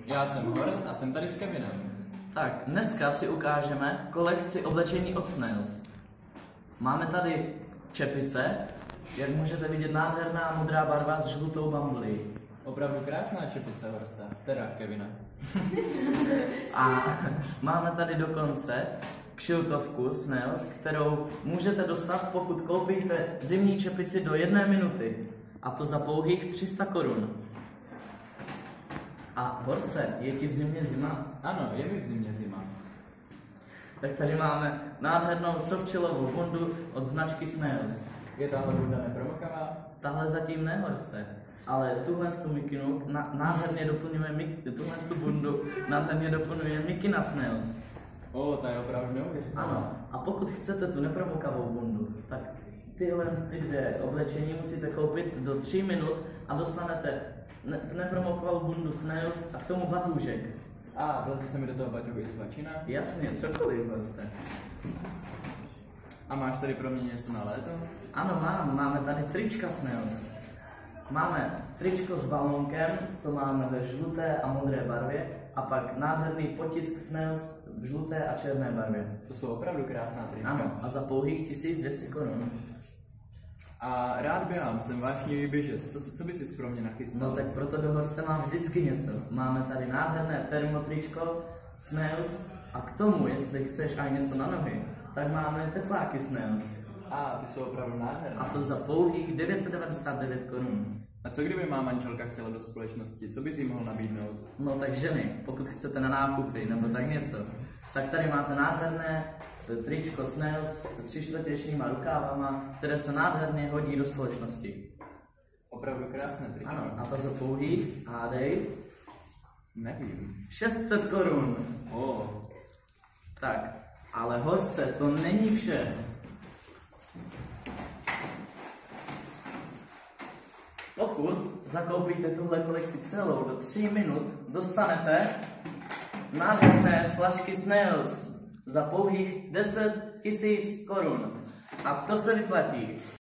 Já jsem Horst a jsem tady s Kevinem. Tak, dneska si ukážeme kolekci oblečení od Snails. Máme tady čepice, jak můžete vidět, nádherná modrá barva s žlutou bamblí. Opravdu krásná čepice Horsta, teda Kevina. A máme tady dokonce kšiltovku Snails, kterou můžete dostat, pokud koupíte zimní čepici do 1 minuty. A to za pouhých 300 korun. A Horste, je ti v zimě zima? Ano, je mi v zimě zima. Tak tady máme nádhernou softshellovou bundu od značky Snails. Je tahle bunda nepromokavá? Tahle zatím ne, Horste. Ale tuhle mikinu nádherně doplňuje tuhle bundu nádherně doplňuje mikina Snails. Ta je opravdu neuvěřitelná. Ano, a pokud chcete tu nepromokavou bundu, tak tyhle dvě oblečení musíte koupit do 3 minut a dostanete nepromokavou bundu Snails a k tomu batůžek. A vleze se mi do toho baťohu i svačina? Jasně, cokoliv prostě. A máš tady pro mě něco na léto? Ano, máme tady trička Snails. Máme tričko s balónkem, to máme ve žluté a modré barvě, a pak nádherný potisk Snails v žluté a černé barvě. To jsou opravdu krásná trička. Ano, a za pouhých 1200 korun. A rád běhám, jsem vášnivý běžec. Co by si pro mě nachystal? No tak proto do Horsta mám vždycky něco. Máme tady nádherné termotričko Snails a k tomu, jestli chceš aj něco na nohy, tak máme tepláky Snails. Ty jsou opravdu nádherné. A to za pouhých 999 korun. A co kdyby má manželka chtěla do společnosti? Co bys jí mohl nabídnout? No tak ženy, pokud chcete na nákupy nebo tak něco, tak tady máte nádherné tričko Snails s 3/4 rukávama, které se nádherně hodí do společnosti. Opravdu krásné tričko. Ano, a to za pouhých, hádej, Nevím. 600 korun. Tak, ale Horste, to není vše. Pokud zakoupíte tuhle kolekci celou do 3 minut, dostanete nádherné flašky Snails za pouhých 10 000 korun. A to se vyplatí.